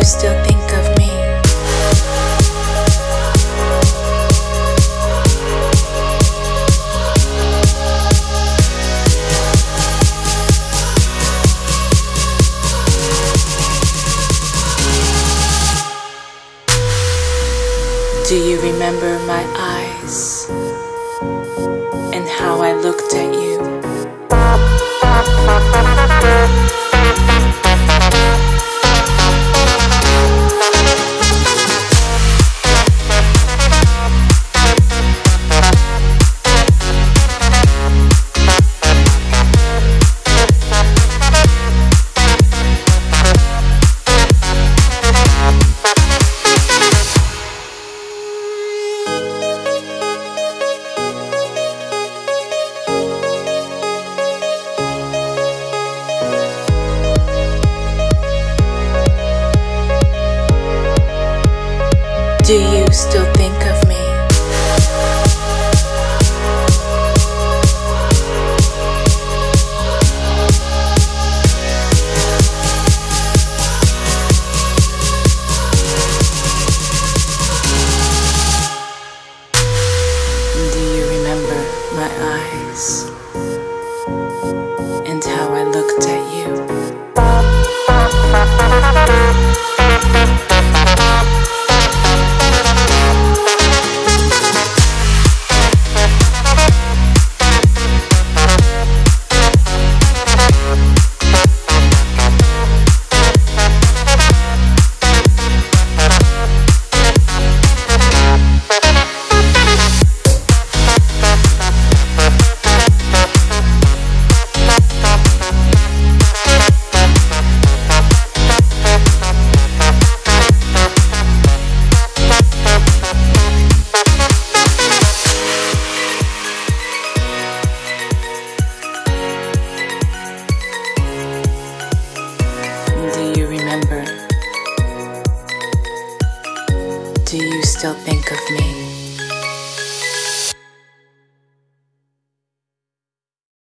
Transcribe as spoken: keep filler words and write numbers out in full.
still think of me? Do you remember my eyes and how I looked at you? Do you still think of me? Do you remember my eyes and how I looked at you? Do you remember? Do you still think of me?